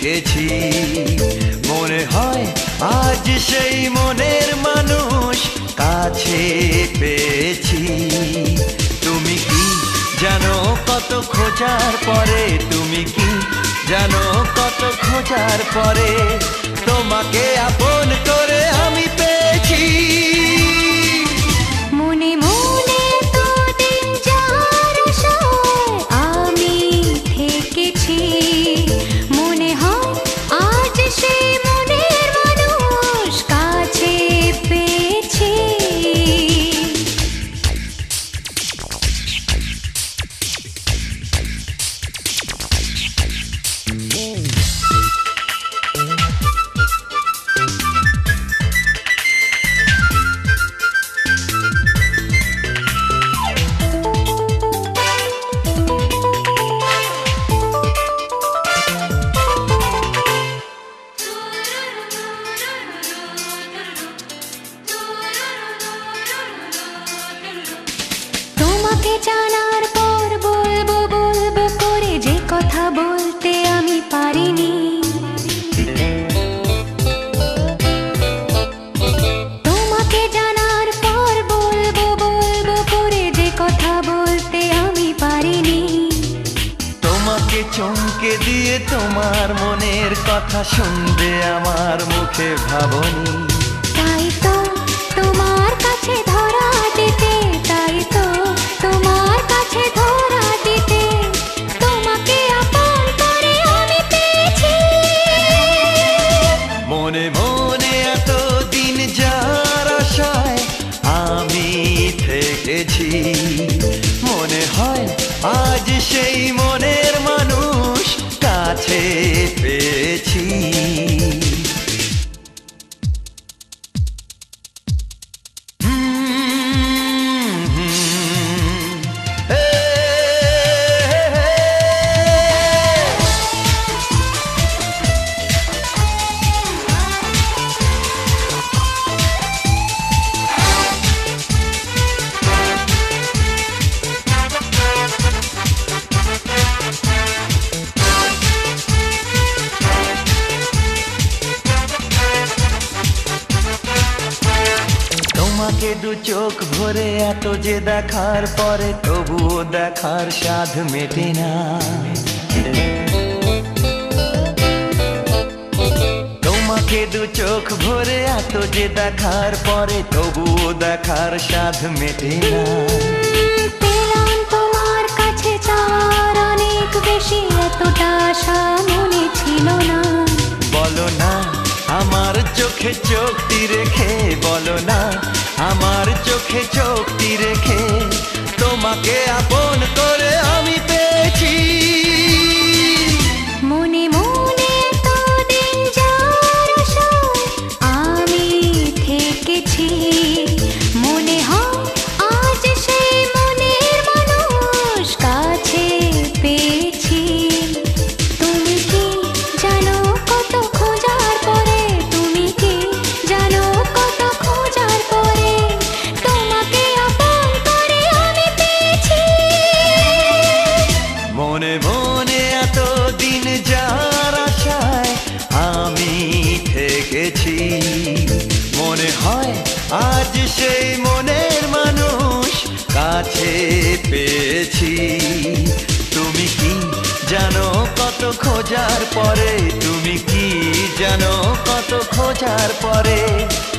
দেখেছি। মনে হয় আজ সেই মনের মানুষ কাছে পেয়েছি। তুমি কি জানো কত খোঁজার পরে, তুমি কি জানো কত খোঁজার পরে তোমাকে আপন করে আমি পেয়েছি। মনে মনে তোদিন যার আশায় আমি থেকেছি। মনে হয় আজ সেই মনের মানুষ কাছে পেয়েছি। তোমাকে জানার পর বলবো বলবো করে যে কথা বলতে আমি পারিনি। তোমাকে জানার পর বলবো বলবো করে যে কথা বলতে আমি পারিনি। তোমাকে চমকে দিয়ে তোমার মনের কথা শুনবে আমার মুখে ভাবনি। তাই তো তোমার কাছে ধরা দিতে, তাই তো তোমার কাছে ধরা দিতে তোমাকে আপন করে আমি পেয়েছি। মনে মনে এতদিন যার আশায় আমি থেকেছি। মনে হয় আজ সেই মনের মানুষ কাছে পেয়েছি। তোমাকে দু চোখ ভরে এত যে দেখার পরে তবুও দেখার স্বাদ মেটে না। তোমাকে দু চোখ ভরে এত যে দেখার পরে তবুও দেখার স্বাদ মেটে না। পেলাম তোমার কাছে চাওয়ার অনেক বেশি, এতটা আশা মনে ছিল না। বলো না আমার চোখে চোখটি রেখে, বলো না আমার চোখে চোখটি রেখে তোমাকে আপন করে আমি পেয়েছি। মনে মনে তোদিন যার আশায় আমি থেকেছি। মনে হয় আজ সেই মনের মানুষ কাছে পেয়েছি। তুমি কি জানো কত খোঁজার পরে, তুমি কি জানো কত খোঁজার পরে তোমাকে আপন করে আমি পেয়েছি। মনে মনে এতদিন যার আশায় আমি থেকেছি। মনে হয় আজ সেই মনের মানুষ কাছে পেয়েছি। তুমি কি জানো কত খোঁজার পরে, তুমি কি জানো কত খোঁজার পরে